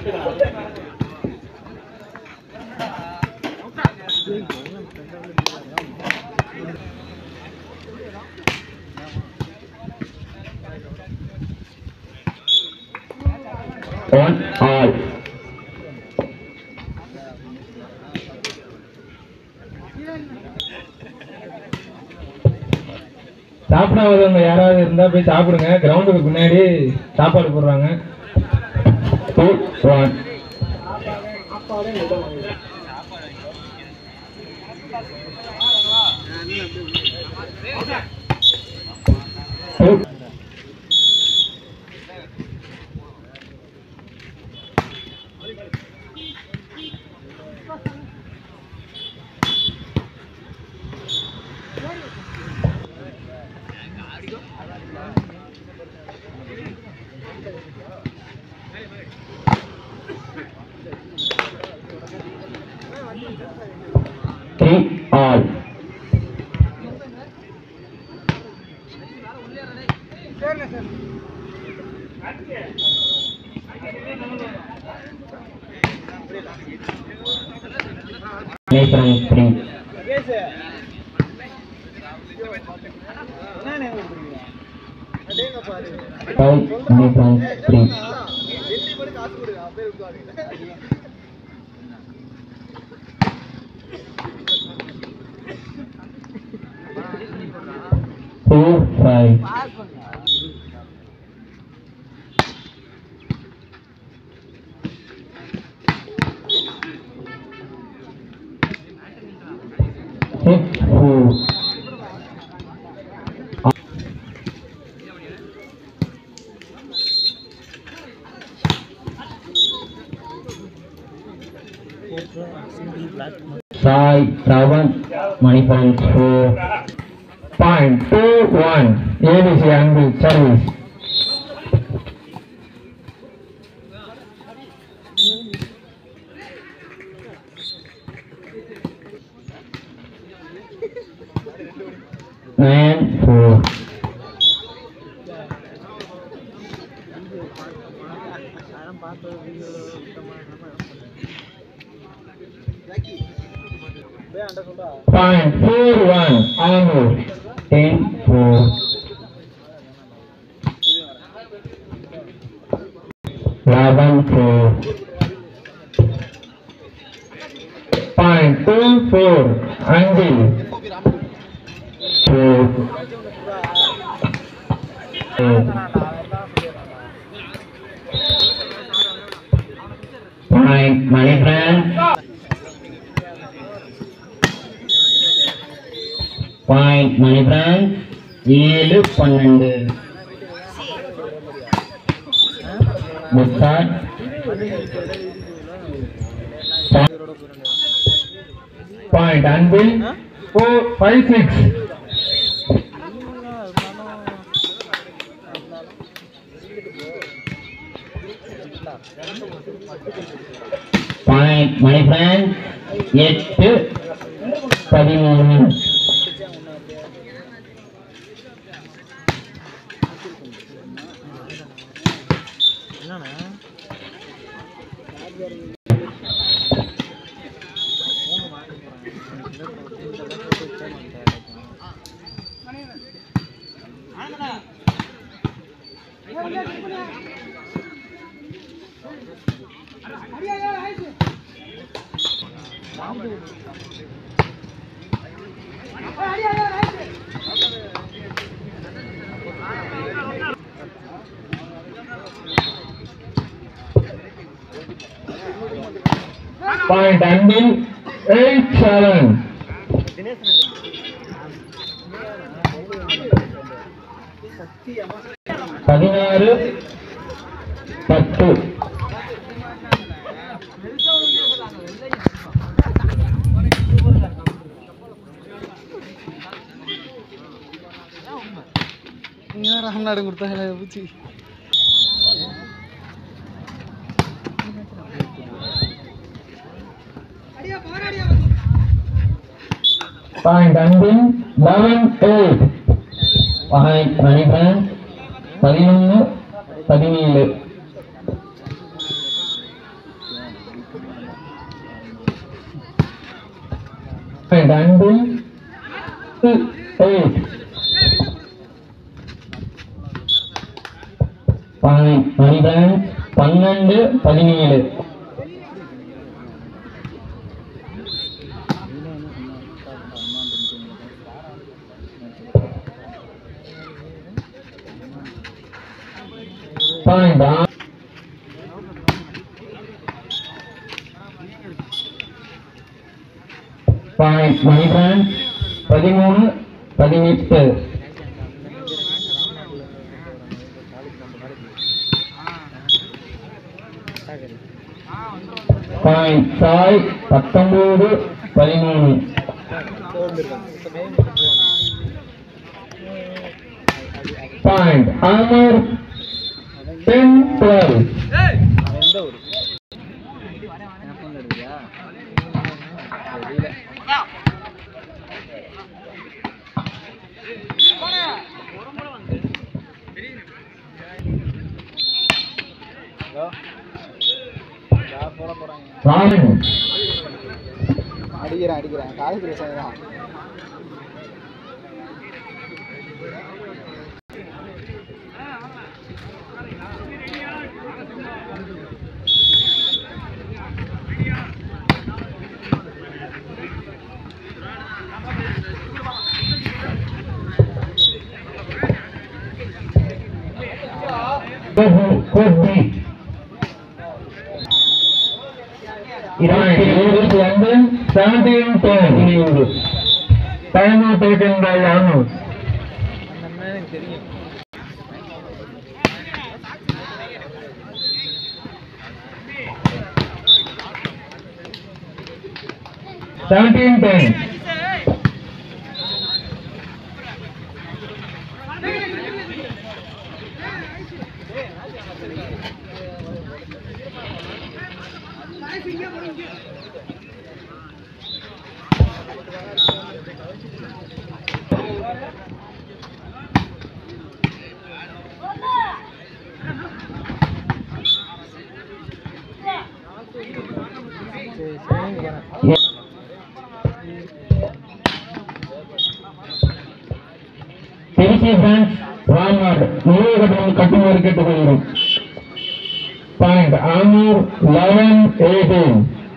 On all. சாப்பிடாதவங்க யாராவது இருந்தா போய் சாப்பிடுங்க. கிரவுண்டுக்கு பின்னாடி சாப்பாடு போடுறாங்க. 2-1. All. Sai Ravan money points 4.21. ABC angle service. And 4. Point 4-1 angle 10-4. Laban 4. Point 2-4 angle 4. Point money brand. Point money brand 7-12. Mustard. Point anvil 4-5-6. Point money brand 8-13. Point anvil 8-7. பதினாறு 10. ராம்நாடு கொடுத்தாங்க பூச்சி Point anvil 11-8. Behind money brand 11-17. Point until 8. Point Monibrand 12-17. Point on. Point Monibrand 13-18. Point Sai 19-13. Point Amar 10-12. அடிக்கிறேன் college பிரச்சனை London 17-10. Time out taken by Amos. Seventeen 10. Point Amur 11-18.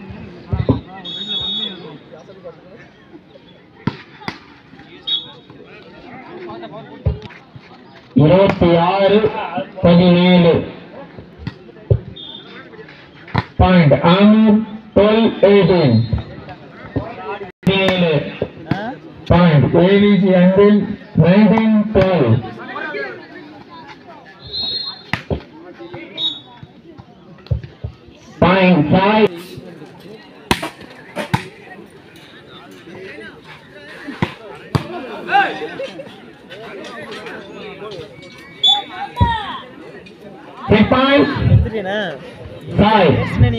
Point Amur 12-18. Point ABC Angle 19-12. Point 5. Point 5.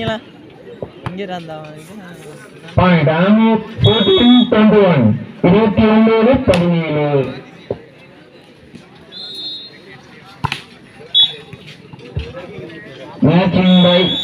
Point Amur 14-21. 29-17. Matching by